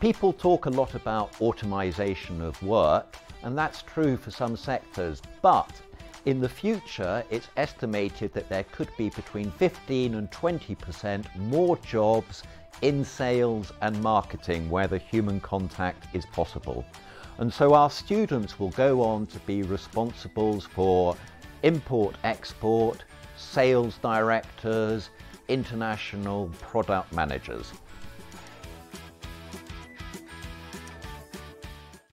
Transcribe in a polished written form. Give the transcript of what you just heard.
People talk a lot about automation of work, and that's true for some sectors, but in the future it's estimated that there could be between 15 and 20% more jobs in sales and marketing where the human contact is possible. And so our students will go on to be responsibles for import-export, sales directors, international product managers.